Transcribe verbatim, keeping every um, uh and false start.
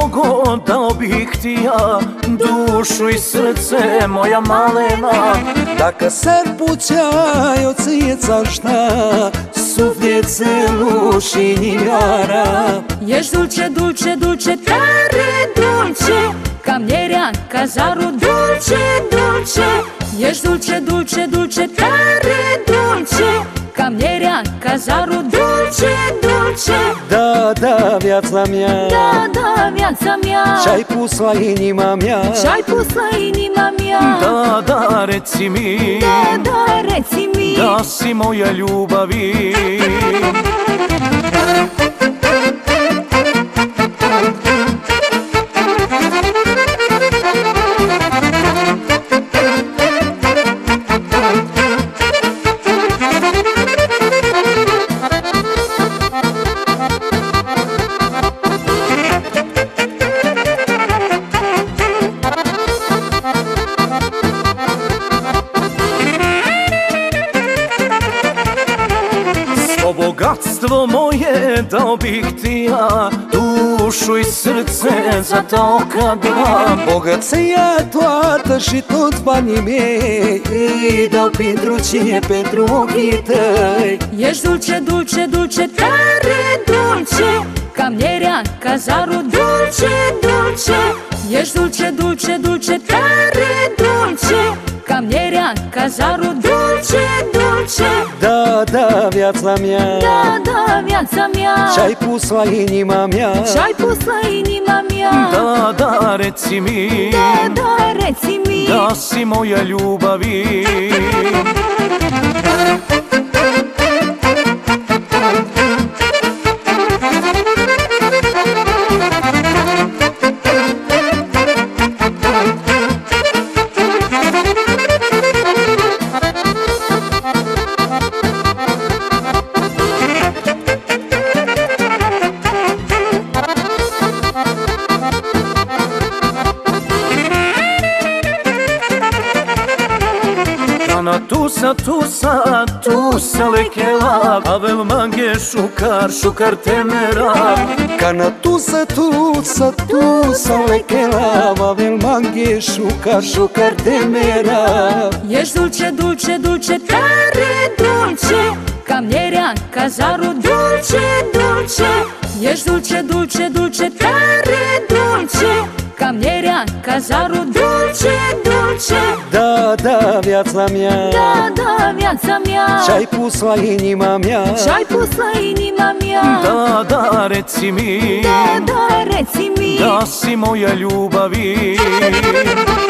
mogo dao bih ti ja dušu i srce moja malena. Dacă s-ar putea eu ție-ți aș da sufletul și inimioara. Ești dulce, dulce, dulce, tare dulce, ca mierea, ca zarul dulce, dulce. Ești dulce, dulce, dulce, tare dulce, ca mierea, ca zarul dulce, dulce. Da, da, viața mea, da, da, viața mea, și-ai pus la inima mea, și-ai pus la inima mea. Da, da, reci mi, da, da, reci mi, da si moja ljubavi. O bogatstvo moje dao bih ti ja dušu i srce za to kad dam. Bogăția toată și toți banii mei îi dau pentru cine, pentru ochii tăi. Ești dulce, dulce, dulce, tare dulce, ca mierea, ca zarul dulce, dulce. Ești dulce, dulce, dulce, tare dulce, ca mierea, ca zarul dulce, dulce. Da, da, viața mea, da, da, viața mea, și-ai pus la inima mea, și-ai pus la inima mea. Da, da, reci mi, da, da, reci mi, da si moja ljubavi. Kana tusa, tusa, tusa lekela, avel mange šukar, šukar temera. Kana tusa, tusa, tusa lekela, avel mange šukar, šukar temera. Ești dulce, dulce, dulce, tare dulce, ca mierea, ca zarul dulce, dulce. Ești dulce, dulce, dulce, tare dulce, ca mierea, ca zarul dulce, dulce. Da, da, viața mea, da, da, viața mea, și-ai pus la inima mea, și-ai pus la inima mea. Da, da, reci mi, da, da, reci mi, da si moja ljubavi.